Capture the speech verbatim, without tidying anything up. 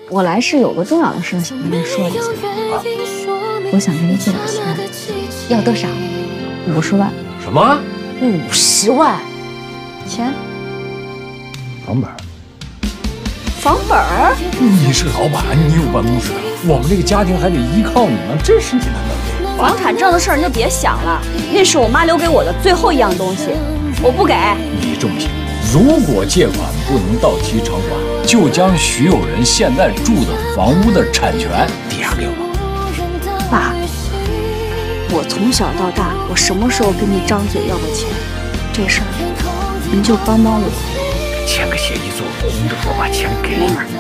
我来是有个重要的事想跟你说一下。啊，我想跟你借点钱，要多少？五十万。 什么？ 五十万？钱？ 房本。 房本儿？ 你是老板，你有办公室，我们这个家庭还得依靠你呢，这是你的能力。 房产证的事儿你就别想了，那是我妈留给我的最后一样东西，我不给。 你这么想，如果借款不能到期偿还，就将徐有人现在住的房屋的产权抵押给我。 爸，我从小到大，我什么时候跟你张嘴要过钱？这事儿您就帮帮我。 签个协议做，红着我把钱给你。